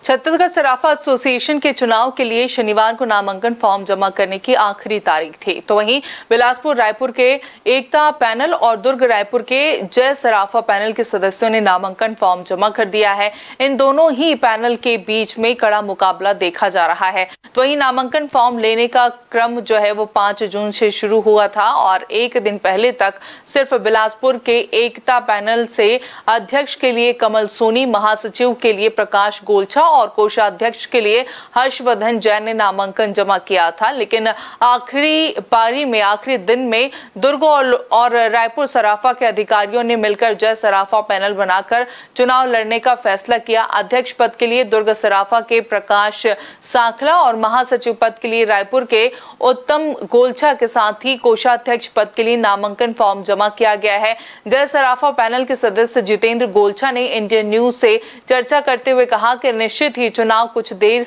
छत्तीसगढ़ सराफा association के चुनाव के लिए शनिवार को नामांकन फॉर्म जमा करने की आखिरी तारीख थी। तो वहीं बिलासपुर रायपुर के एकता पैनल और दुर्ग रायपुर के जय सराफा पैनल के सदस्यों ने नामांकन फॉर्म जमा कर दिया है। इन दोनों ही पैनल के बीच में कड़ा मुकाबला देखा जा रहा है। तो वहीं नामांकन फॉर्म लेने का क्रम जो है वो 5 जून से शुरू हुआ था और एक दिन पहले तक सिर्फ बिलासपुर के एकता पैनल से अध्यक्ष के लिए कमल सोनी, महासचिव के लिए प्रकाश गोलछा और कोषाध्यक्ष के लिए हर्षवर्धन जैन ने नामांकन जमा किया था। लेकिन आखिरी पारी में आखिरी दिन में दुर्ग और रायपुर सराफा के अधिकारियों ने मिलकर जय सराफा पैनल बनाकर चुनाव लड़ने का फैसला किया। अध्यक्ष पद के लिए दुर्ग सराफा के प्रकाश सांखला और महासचिव पद के लिए रायपुर के उत्तम गोलछा के साथ ही कोषाध्यक्ष पद के लिए नामांकन फॉर्म जमा किया गया है। जय सराफा पैनल के सदस्य जितेंद्र गोलछा ने इंडियन न्यूज से चर्चा करते हुए कहा कि निश्चित ही चुनाव कुछ देर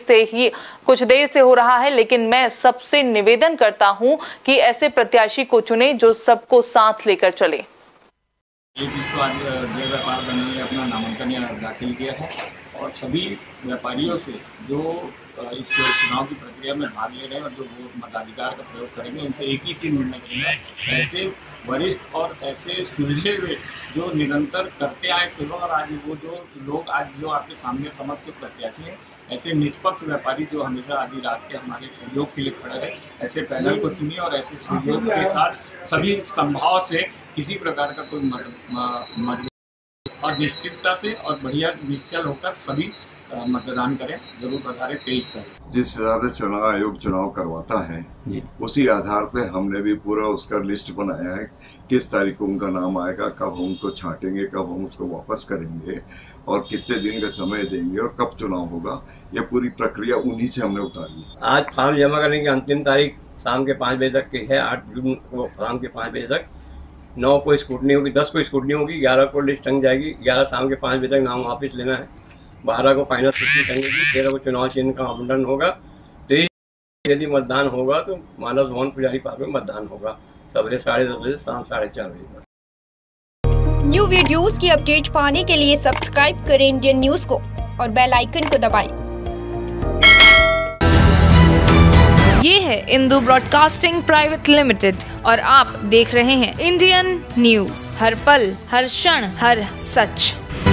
से हो रहा है, लेकिन मैं सबसे निवेदन करता हूं कि ऐसे प्रत्याशी को चुने जो सबको साथ लेकर चले। जिसको आज जय व्यापार बनने ने अपना नामांकन दाखिल किया है और सभी व्यापारियों से जो इस चुनाव की प्रक्रिया में भाग ले रहे हैं और जो वोट मताधिकार का प्रयोग करेंगे, उनसे एक ही चीज़ निर्णय करेंगे, ऐसे वरिष्ठ और ऐसे सुलझे हुए जो निरंतर करते आए सेवा और आज वो जो लोग आज जो आपके सामने समक्ष प्रत्याशी हैं, ऐसे निष्पक्ष व्यापारी जो हमेशा आधी रात के हमारे सहयोग के लिए खड़े रहे, ऐसे पैनल को चुनिए और ऐसे सहयोग के साथ सभी संभाव से किसी प्रकार का कोई मत और निश्चितता से और बढ़िया निश्चल होकर सभी मतदान करें। जरूर बताएं 23 तारीख। जिस हिसाब से चुनाव आयोग चुनाव करवाता है उसी आधार पे हमने भी पूरा उसका लिस्ट बनाया है, किस तारीख को उनका नाम आएगा, कब हम उनको छांटेंगे, कब हम उसको वापस करेंगे और कितने दिन का समय देंगे और कब चुनाव होगा, ये पूरी प्रक्रिया उन्हीं से हमने उतारी है। आज फॉर्म जमा करने की अंतिम तारीख शाम के 5 बजे तक की है। 8 जून को शाम के 5 बजे तक 9 को स्कूटनी होगी, 10 को स्कूटनी होगी, 11 को लिस्ट टंग जाएगी, 11 शाम के 5 बजे तक नाम वापस लेना है, 12 को फाइनल सूची टंगेगी, 13 को चुनाव चिन्ह का आवंटन होगा, 23 यदि मतदान होगा तो मानस भवन पुजारी पार्क में मतदान होगा सवेरे 10:30 बजे शाम 4:30 बजे तक। न्यू वीडियोस की अपडेट पाने के लिए सब्सक्राइब करें इंडियन न्यूज को और बेल आइकन को दबाएं। ये है इंदू ब्रॉडकास्टिंग प्राइवेट लिमिटेड और आप देख रहे हैं इंडियन न्यूज, हर पल हर क्षण हर सच।